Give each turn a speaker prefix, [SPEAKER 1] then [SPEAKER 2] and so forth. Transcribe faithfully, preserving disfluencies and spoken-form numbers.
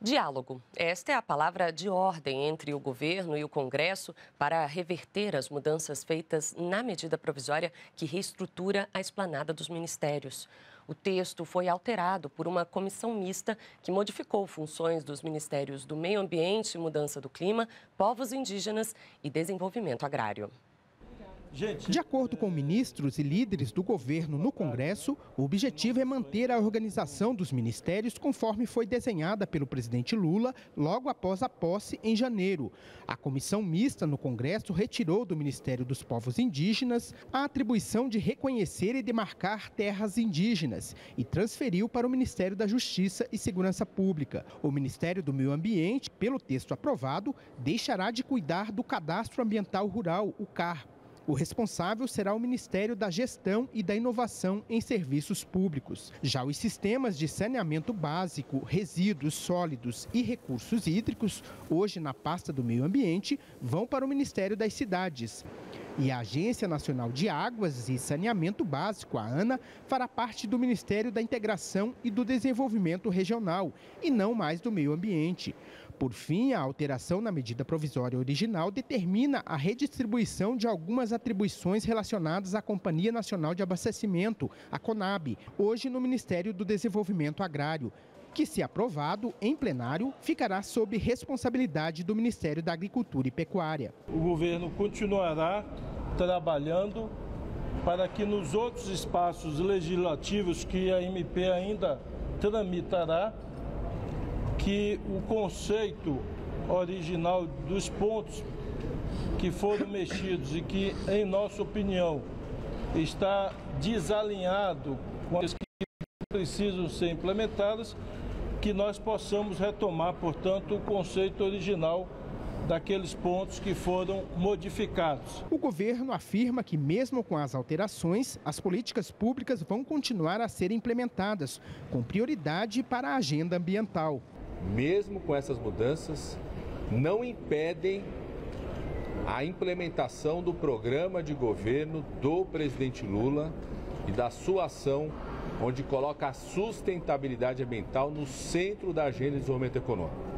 [SPEAKER 1] Diálogo. Esta é a palavra de ordem entre o governo e o Congresso para reverter as mudanças feitas na medida provisória que reestrutura a esplanada dos ministérios. O texto foi alterado por uma comissão mista que modificou funções dos ministérios do Meio Ambiente e Mudança do Clima, Povos Indígenas e Desenvolvimento Agrário.
[SPEAKER 2] De acordo com ministros e líderes do governo no Congresso, o objetivo é manter a organização dos ministérios conforme foi desenhada pelo presidente Lula logo após a posse em janeiro. A comissão mista no Congresso retirou do Ministério dos Povos Indígenas a atribuição de reconhecer e demarcar terras indígenas e transferiu para o Ministério da Justiça e Segurança Pública. O Ministério do Meio Ambiente, pelo texto aprovado, deixará de cuidar do Cadastro Ambiental Rural, o C A R. O responsável será o Ministério da Gestão e da Inovação em Serviços Públicos. Já os sistemas de saneamento básico, resíduos sólidos e recursos hídricos, hoje na pasta do Meio Ambiente, vão para o Ministério das Cidades. E a Agência Nacional de Águas e Saneamento Básico, a ANA, fará parte do Ministério da Integração e do Desenvolvimento Regional, e não mais do Meio Ambiente. Por fim, a alteração na medida provisória original determina a redistribuição de algumas atribuições relacionadas à Companhia Nacional de Abastecimento, a CONAB, hoje no Ministério do Desenvolvimento Agrário, que, se aprovado em plenário, ficará sob responsabilidade do Ministério da Agricultura e Pecuária.
[SPEAKER 3] O governo continuará trabalhando para que nos outros espaços legislativos que a M P ainda tramitará, que o conceito original dos pontos que foram mexidos e que, em nossa opinião, está desalinhado com as que precisam ser implementadas, que nós possamos retomar, portanto, o conceito original daqueles pontos que foram modificados.
[SPEAKER 2] O governo afirma que, mesmo com as alterações, as políticas públicas vão continuar a ser implementadas, com prioridade para a agenda ambiental.
[SPEAKER 4] Mesmo com essas mudanças, não impedem a implementação do programa de governo do presidente Lula e da sua ação, onde coloca a sustentabilidade ambiental no centro da agenda de desenvolvimento econômico.